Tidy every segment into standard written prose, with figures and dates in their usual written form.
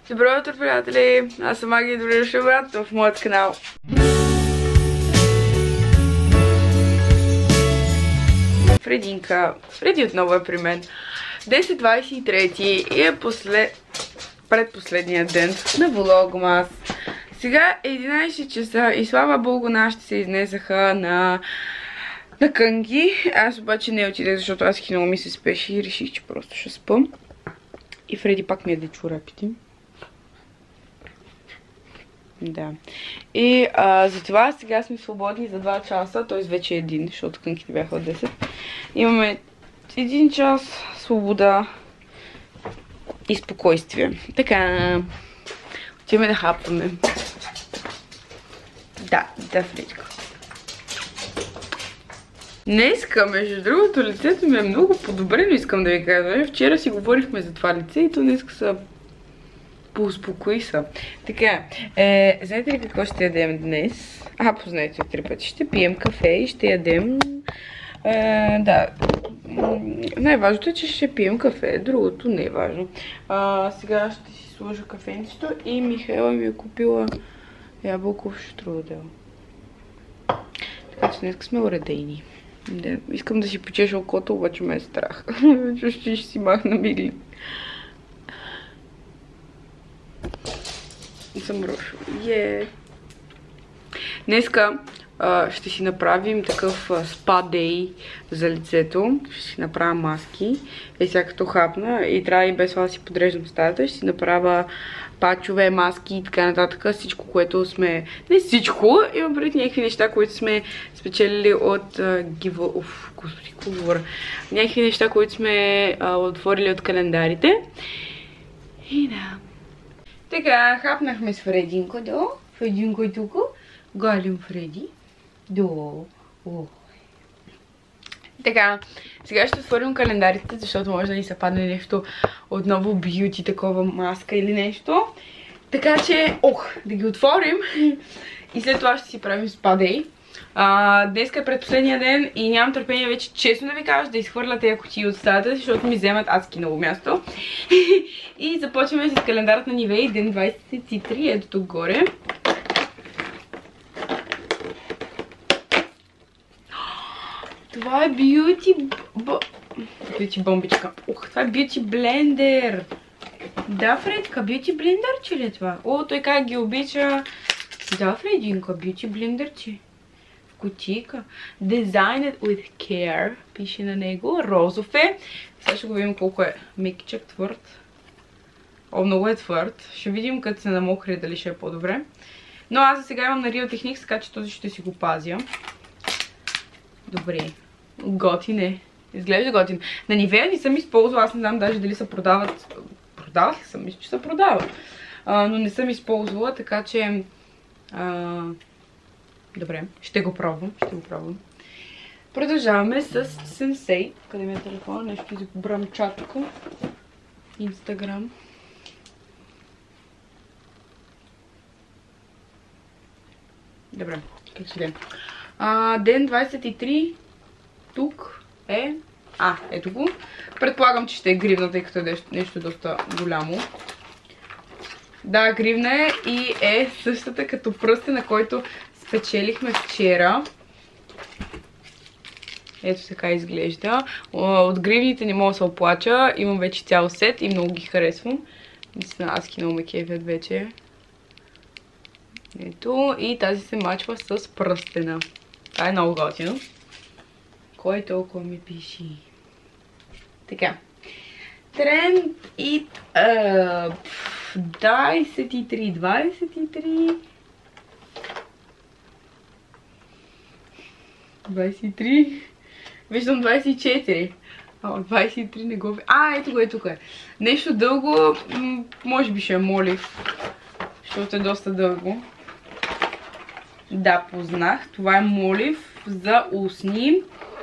Добро утро, приятели! Аз съм Маги и добре дошли обратно в моят канал. Фреди отново е при мен. 10:23 и е предпоследния ден на влогмас. Сега е 11 часа и слава богу нашите се изнесаха на кънги. Аз обаче не отидах, защото аз много ми се спеши и реших, че просто ще спам. И Фреди пак ми яде чорапите. Да. И затова сега сме свободни за 2 часа, т.е. вече 1, защото кънките бяха от 10. Имаме 1 час свобода и спокойствие. Така, отиваме да хапваме. Да, Фредика. Днеска, между другото, лицето ми е много подобрено, искам да ви кажа. Вчера си говорихме за това лице и то днеска са поуспокои са. Така, знаете ли какво ще ядем днес? Познайте от 3 пъти. Ще пием кафе и ще ядем... да, най-важното е, че ще пием кафе. Другото не е важно. Сега ще си сложа кафенцето и Михайла ми е купила ябълков штрудел. Така че днес сме уредени. Да, искам да си почеша окото, обаче ме е страх. Ще си махна мигли. Съм рошо. Днеска ще си направим такъв спа дей за лицето. Ще си направя маски. Сега като хапна и трябва и без това да си подреждам стаята. Ще си направя пачове, маски и така нататък. Всичко, което сме... Не всичко, имам преди някакви неща, които сме спечелили от господи, говоря. Някакви неща, които сме отворили от календарите. И да. Така, хапнахме с Фрединко до. Фрединко е тук. Галим Фреди. До. Така, сега ще отворим календарите, защото може да ни се падне нещо отново бюти, такова маска или нещо. Така че, да ги отворим и след това ще си правим спа-дей. Днеска е предпоследния ден и нямам търпение вече, честно да ви кажа, да изхвърля тези кутии от стаята, защото ми вземат адски много място. И започваме с календарът на Нивей, ден 23, ето тук горе. Това е бюти бомбичка. Това е бюти блендер. Да, Фредка, бюти блендърче ли е това? Той как ги обича. Да, Фрединка, бюти блендърче. Кутийка. Designed with care. Пише на него. Розов е. Сега ще го видим колко е мекичък, твърд. Много е твърд. Ще видим като се намокри дали ще е по-добре. Но аз за сега имам на Real Techniques, така че този ще си го пазя. Добре. Готин е. Изглежда готин. На Нивея не съм използвала. Аз не знам даже дали се продават. Продават ли съм? Мисля, че се продават. Но не съм използвала, така че... Добре, ще го пробвам. Продължаваме с Sensei. Къде ми е телефона? Нещо избрам чатка. Инстаграм. Добре, как ще ден? Ден 23. Тук е... ето го. Предполагам, че ще е гривна, тъй като е нещо доста голямо. Да, гривна е и е същата като пръстен, на който спечелихме вчера. Ето така изглежда. От гривните не мога да се оплача. Имам вече цял сет и много ги харесвам. Наистина, аз много ме кефят вече. Ето, и тази се мачва с пръстена. Това е много готино. Кой толкова ми пише? Така. Тренд и 23. Виждам 24. 23 не го... ето го е тук. Нещо дълго, може би ще е молив, защото е доста дълго. Да, познах. Това е молив за устни.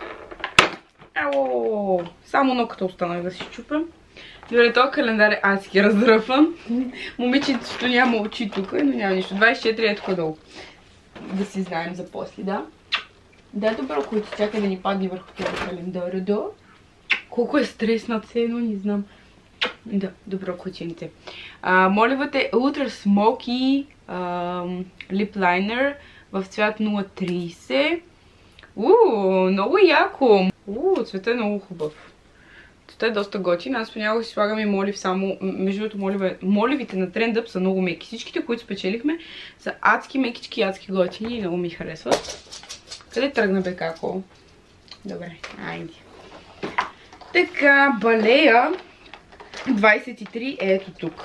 Само ноката останах да си чупя. Добре, този календар е адски раздръпан. Момичето няма очи тук, но няма нищо. 24 е тук долу. Да си знаем за после, да? Да, добро, който чака да ни падне върху този календар. Колко е стреснат се, но не знам. Да, добро кученце. Моливът е Ultra Smoky Lip Liner в цвят 030. Много яко! Цветът е много хубав. Цветът е доста готин. Аз понякога си слагам и молив само. Между другото, моливите на Trendup са много меки. Всичките, които спечелихме, са адски мекички, адски готини и много ми харесват. Къде тръгна бе како? Добре, айде. Така, балея 23 е ето тук.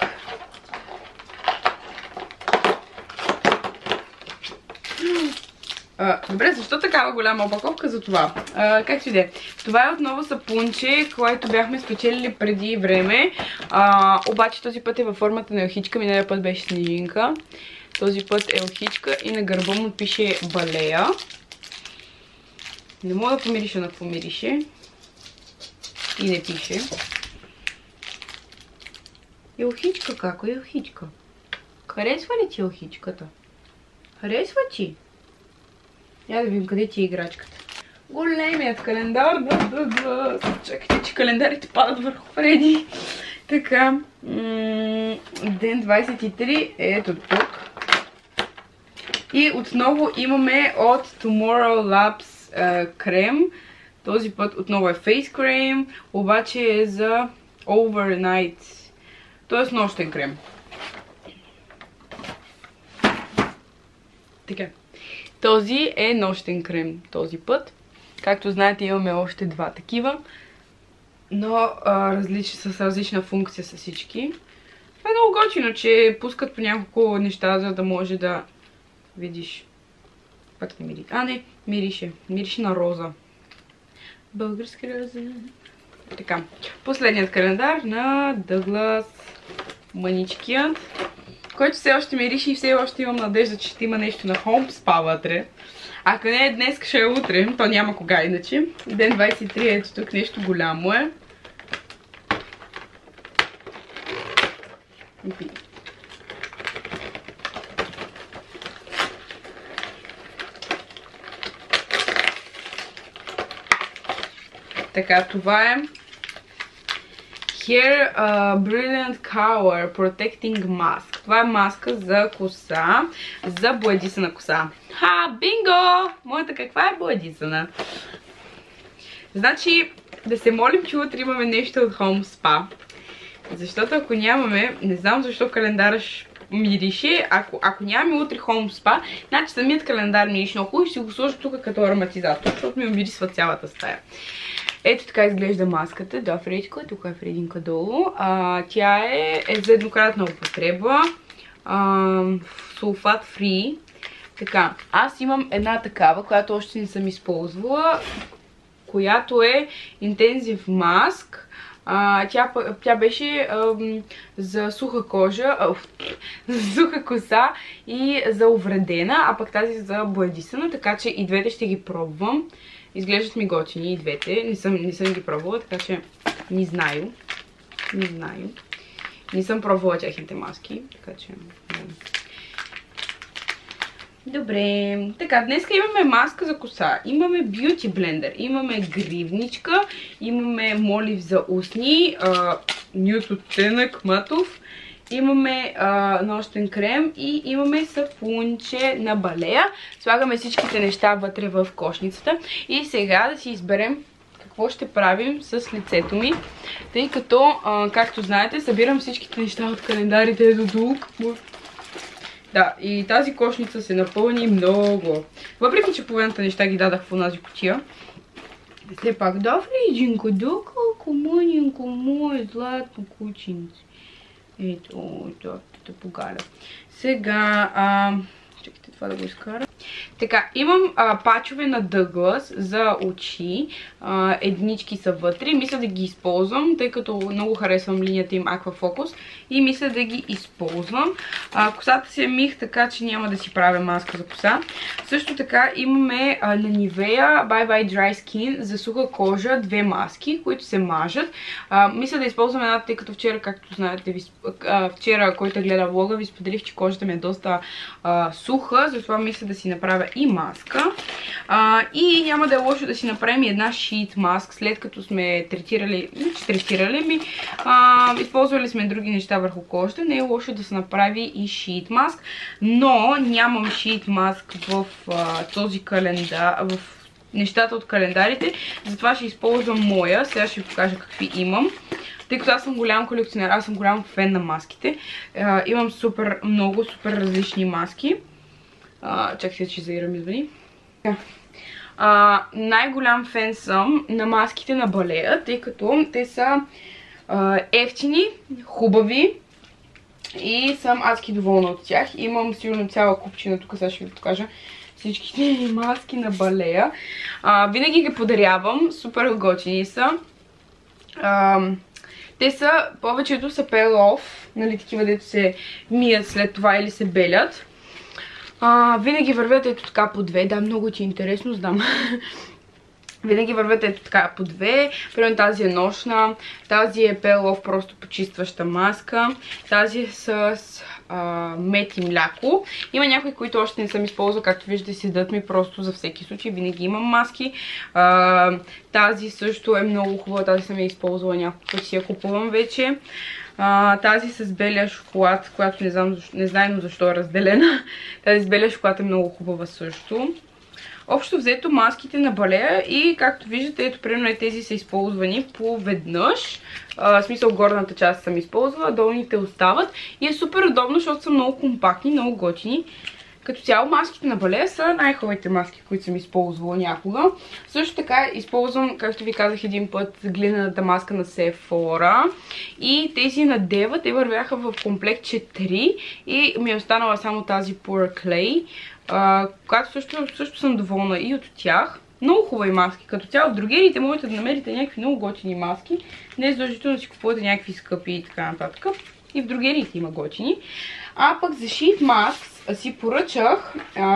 Добре, защо такава голяма опаковка за това? Както и да е. Това е отново сапунче, което бяхме спечелили преди време. Обаче този път е във формата на елхичка. Миналия път беше снежинка. Този път е елхичка и на гърба му пише балея. Не мога да помириша на какво мирише. И не пише. Елхичка, како е елхичка? Харесва ли ти елхичката? Харесва ти? Я да видим къде ти е играчката. Големият календар. Чакайте, че календарите падат върху Фреди. Така. Ден 23 е ето тук. И отново имаме от Tomorrow Labs крем. Този път отново е фейс крем. Обаче е за overnight. Тоест нощен крем. Така. Този е нощен крем този път. Както знаете, имаме още два такива. Но с различна функция са всички. Това е много готино, че пускат по няколко неща, за да може да видиш. Пак не мирише. Не, мирише. Мирише на роза. Български роза. Така. Последният календар на Douglas мъничкият, който все още мирише и все още имам надежда, че ще има нещо на Home Spa вътре. Ако не е днес, ще е утре. То няма кога иначе. Ден 23 ето тук нещо голямо е. Така, това е Hair Brilliant Color Protecting Mask. Това е маска за коса, за боядисана коса. Бинго! Моята каква е боядисана? Значи, да се молим, че утре имаме нещо от Home Spa. Защото ако нямаме, не знам защо календара мирише, ако нямаме утре Home Spa, значи самият календар мирише много хубаво и ще го сложа тук като ароматизатор, защото ми умирисва цялата стая. Ето така изглежда маската. Да, Фредичко, тук е Фрединка долу. Тя е за еднократна употреба. Сулфат фри. Така, аз имам една такава, която още не съм използвала, която е Intensive Mask. Тя беше за суха кожа, за суха коса и за увредена, а пък тази за боядисана, така че и двете ще ги пробвам. Изглеждат ми готини и двете. Не съм ги пробвала, така че не знаю. Не съм пробвала тяхните маски, така че... Добре. Така, днес имаме маска за коса. Имаме бюти блендер. Имаме гривничка. Имаме молив за устни. Нюд оттенък матов. Имаме нощен крем и имаме сапунче на балея. Слагаме всичките неща вътре в кошницата. И сега да си изберем какво ще правим с лицето ми. Тъй като, както знаете, събирам всичките неща от календарите до тук. Да, и тази кошница се напълни много. Въпреки, че половината неща ги дадах в онази кутия. Все пак, да, Фрейджинко, да, колко мъненко, мое златно кученце. Ето, да погаля. Сега, чакайте това да го изкара. Така, имам пачове на Douglas за очи. Еднички са вътре. Мисля да ги използвам, тъй като много харесвам линията им Aqua Focus. И мисля да ги използвам. Косата си мих, така че няма да си правя маска за коса. Също така имаме на Nivea Bye Bye Dry Skin за суха кожа две маски, които се мажат. Мисля да използвам една, тъй като вчера, както знаете, вчера, който гледа влога, ви споделих, че кожата ми е доста суха. духа, затова мисля да си направя и маска. И няма да е лошо да си направим една sheet mask, след като сме използвали сме други неща върху кожата. Не е лошо да се направи и sheet mask, но нямам sheet mask в този календар, в нещата от календарите, затова ще използвам моя. Сега ще ви покажа какви имам. Тъй като аз съм голям колекционер, аз съм голям фен на маските. Имам супер много, супер различни маски. Чакайте, че заирам, извини. Най-голям фен съм на маските на Балея, тъй като те са евтини, хубави и съм адски доволна от тях. Имам сигурно цяла купчина, тук сега ще ви покажа всичките маски на Балея. Винаги ги подарявам, супер готини са. Те са, повечето са peel-off, нали, такива, дето се мият след това или се белят. Винаги вървят ето така по две. Да, много ти е интересно, знам. Винаги вървят ето така по две. Примерно тази е нощна, тази е peel-off, просто почистваща маска. Тази е с мед и мляко. Има някои, които още не съм използвала, както виждате, седат ми просто за всеки случай. Винаги имам маски. Тази също е много хубава, тази съм я използвала няколко пъти, си я купувам вече. Тази с белия шоколад, която не знаем защо е разделена. Тази с белия шоколад е много хубава също. Общо взето маските на Балея и както виждате, ето примерно тези са използвани по веднъж. В смисъл горната част съм използвала, долните остават и е супер удобно, защото са много компактни, много готини. Като цяло маските на Балея са най-хубавите маски, които съм използвала някога. Също така използвам, както ви казах един път, глинената маска на Sephora. И тези на Deva, те вървяха в комплект 4 и ми е останала само тази Pure Clay, която също съм доволна и от тях. Много хубави маски. Като цяло в другерите можете да намерите някакви много готини маски. Не е задължително да си купувате някакви скъпи и така нататък. И в другерите има готини. А пък за Sheet Masks си поръчах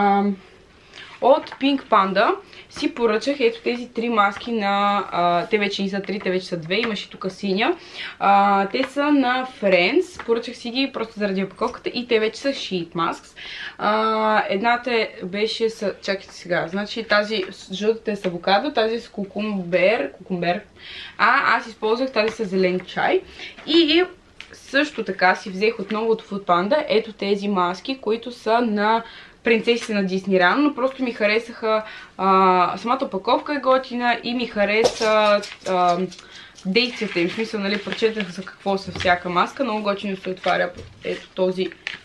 от Pink Panda. Си поръчах ето тези три маски на... те вече не са три, те вече са две. Имаше тук синя. Те са на Friends. Поръчах си ги просто заради опаковката и те вече са Sheet Masks. Едната беше с... Чакайте сега. Значи тази жълтата е с авокадо, тази е с кукумбер. Аз използвах тази с зелен чай. И също така си взех отново от Food Panda ето тези маски, които са на принцесите на Диснилянд, но просто ми харесаха, самата опаковка е готина и ми хареса действията им. В смисъл, нали, прочетах за какво са всяка маска, много готино се отваря ето този,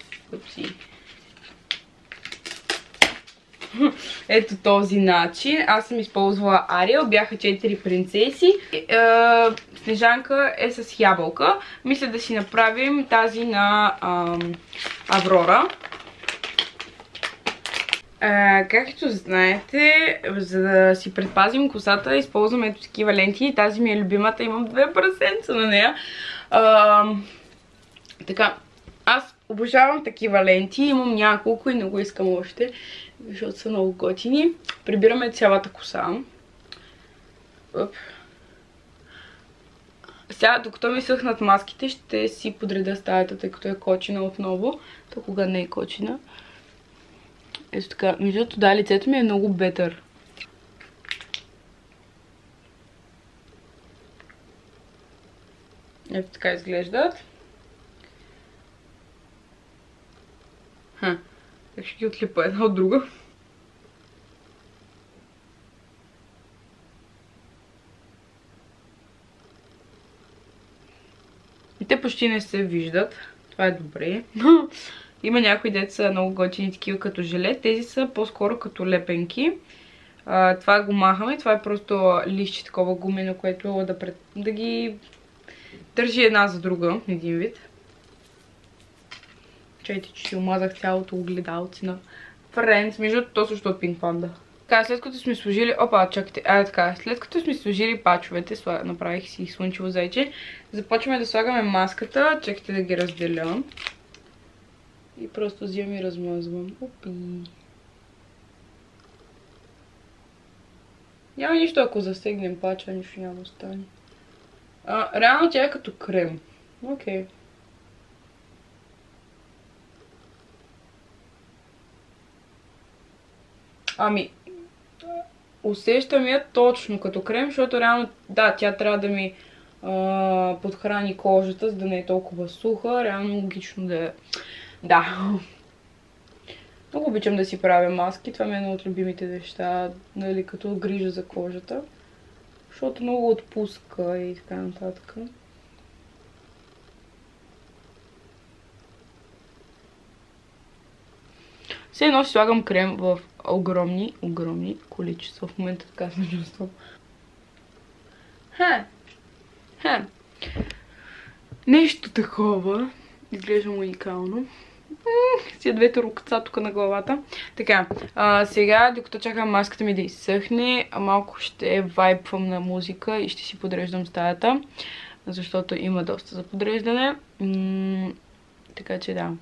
ето този начин. Аз съм използвала Ариел, бяха 4 принцеси. Снежанка е с ябълка. Мисля да си направим тази на Аврора. Както знаете, за да си предпазим косата, използвам ето такива ленти. Тази ми е любимата, имам 2 прасенца на нея. Така, аз обожавам такива ленти, имам няколко и не го искам още, защото са много готини. Прибираме цялата коса. Сега, докато ми съхнат маските, ще си подреда стаята, тъй като е кочина отново. То кога не е кочина. Ето така, между другото, да, лицето ми е много бетър. Ето така изглеждат. Как ще ги отлипа една от друга? И те почти не се виждат. Това е добре. Има някои деца много готини такива като желе. Тези са по-скоро като лепенки. Това го махаме. Това е просто листче такова гумено, което да ги държи една за друга. Един вид. Чайте, че си омазах цялото огледалце на Friends. Между то също от Pink Panda. Така, след като сме сложили... Опа, чакайте. Така, след като сме сложили пачовете, направих си слънчево зайче, започваме да слагаме маската. Чакайте да ги разделя. И просто взимам и размазвам. Опи. Няма нищо, ако засегнем пача, нищо няма да стане. Реално тя е като крем. Окей. Ами, усещам я точно като крем, защото реално, да, тя трябва да ми подхрани кожата, за да не е толкова суха. Реално логично да е. Да. Много обичам да си правя маски. Това ми е едно от любимите неща, нали, като грижа за кожата. Защото много отпуска и така нататък. Все едно си слагам крем в огромни количества. В момента така се чувствам. Нещо такова. Изглеждам уникално. С тия двете рукца тук на главата. Така, сега, докато чакам маската ми да изсъхне, малко ще вайпвам на музика и ще си подреждам стаята. Защото има доста за подреждане. Така че да.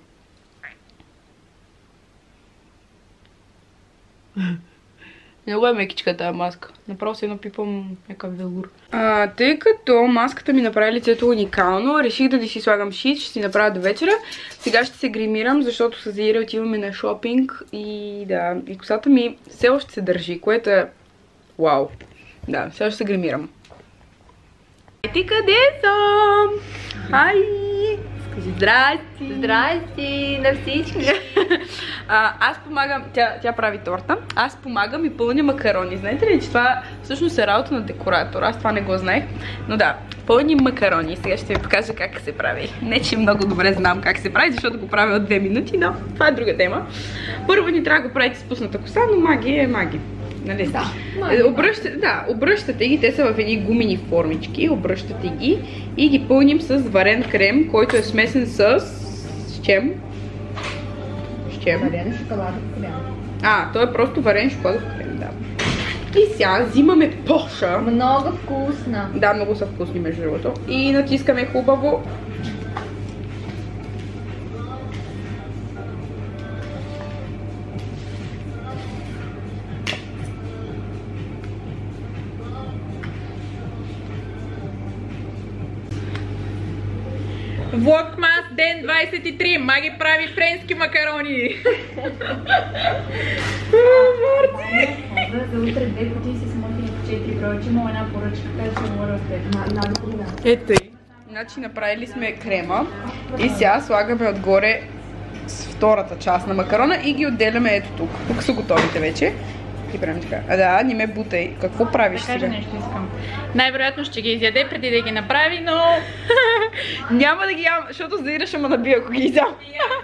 Много е мекичка тази маска. Направо се напипам някакъв велур. Тъй като маската ми направи лицето уникално, реших да си слагам шит, ще си направя до вечера. Сега ще се гримирам, защото с Заира отиваме на шопинг и да, и косата ми все още се държи, което е вау. Да, сега ще се гримирам. Ти къде съм? Хай! Здрасти! Здрасти на всички! Аз помагам, тя прави торта, аз помагам и пълня макарони. Знаете ли, че това всъщност е работа на декоратор? Аз това не го знаех, но да, пълним макарони. Сега ще ви покажа как се прави. Не, че много добре знам как се прави, защото го правя от 2 минути, но това е друга тема. Първо ни трябва да го правите с пусната коса, но магия е магия. Нали? Да, обръщате ги, те са в едни гумени формички, обръщате ги и ги пълним с варен крем, който е смесен с чем? Варен шоколадов крем. Той е просто варен шоколадов крем, да. И сега взимаме поша. Много вкусна. Да, много са вкусни между другото. И натискаме хубаво. Влогмас ден 23. Маги прави френски макарони. Марти! За утре 2 кутии си смоти 4 броя, че има една поръчка, така че мора да Ето и. Значи направили сме крема и сега слагаме отгоре с втората част на макарона и ги отделяме ето тук. Тук са готовите вече. И правим така. Да, не ме бутай. Какво правиш сега? Да кажа нещо искам. Най-вероятно ще ги изяде преди да ги направи, но... Няма да ги ям, защото Заира ще ме набия, ако ги изям.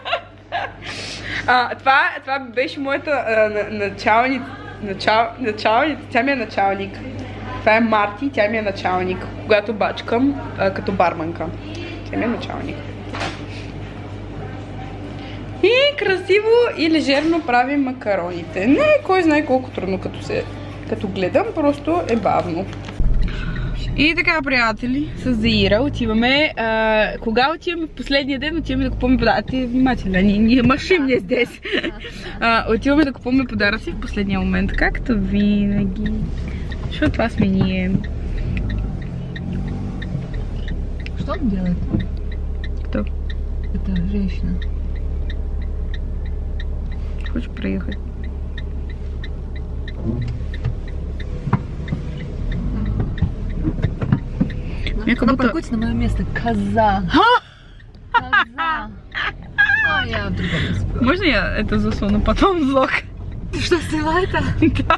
Това беше моята началница. Тя ми е началник. Това е Марти, тя ми е началник. Когато бачкам като барманка. Тя ми е началник. И красиво и лежерно правим макароните. Не е кой знае колко трудно като гледам, просто е бавно. И така, приятели, с Заира отиваме. Кога отиваме? В последния ден отиваме да купуваме подаръци. Внимателно, ние мъшим не здесь. Отиваме да купуваме подаръци в последния момент, както винаги. Защото това сме ние. Що делает? Кто? Это женщина. Хочешь проехать? Мне как будто... паркуйте на мое место. Коза. Коза. Я в другом месте. Можно я это засуну потом в влог? Ты что, сняла это? Да.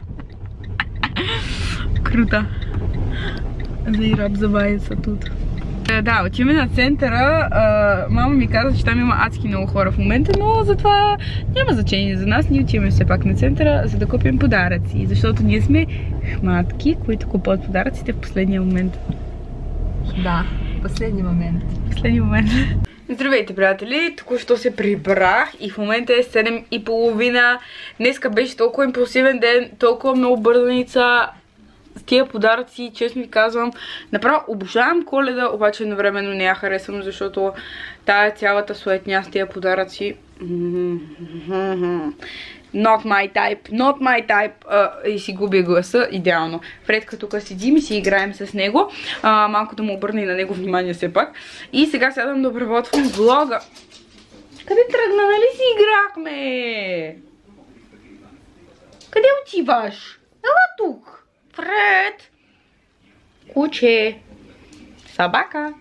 Круто. Заира обзывается тут. Да, отиваме на центъра. Мама ми каза, че там има адски много хора в момента, но затова няма значение за нас. Ние отиваме все пак на центъра, за да купим подаръци. Защото ние сме хматки, които купуват подаръците в последния момент. Да, последния момент. Последния момент. Здравейте, приятели! Току-що се прибрах и в момента е 7:30. Днеска беше толкова импулсивен ден, толкова много бързаница. С тия подаръци, честно ви казвам, направо обожавам Коледа, обаче едновременно не я харесвам, защото тая цялата суетня с тия подаръци not my type и си губя гласа идеално. Фредка тук седим и си играем с него, малко да му обърна и на него внимание все пак. И сега сядам да обработвам влога. Къде тръгна, нали си играхме? Къде отиваш? Ела тук. Фред. Куче. Собака.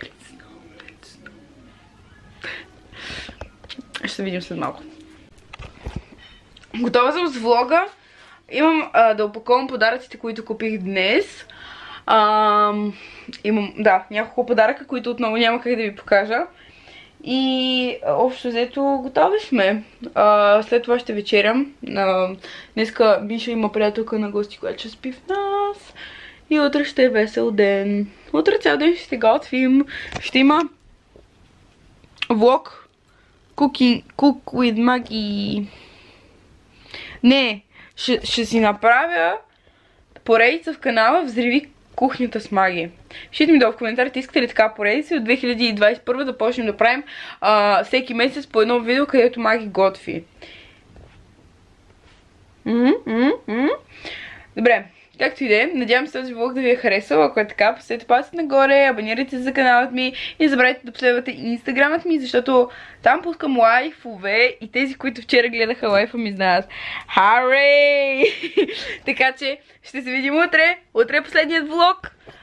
Ще се видим след малко. Готова съм с влога. Имам да опаковам подаръците, които купих днес. Имам, няколко подаръка, които отново няма как да ви покажа. И общо взето готови сме. След това ще вечерям. Днеска Миша има приятелка на гости, която ще спи в нас. И утре ще е весел ден. Утре цял ден ще се готвим. Ще има влог Cook with Maggie. Не, ще си направя поредица в канала Взриви кухнята с Маги. Пишете ми долу в коментарите, искате ли така поредица от 2021 да почнем да правим всеки месец по едно видео, където Маги готви. Добре, както и да е, надявам се този влог да ви е харесал. Ако е така, поставете палците нагоре, абонирайте се за каналът ми и не забравяйте да последвате инстаграмът ми, защото там пускам лайфове и тези, които вчера гледаха лайфа ми знаят. Харей! Така че ще се видим утре. Утре е последният влог.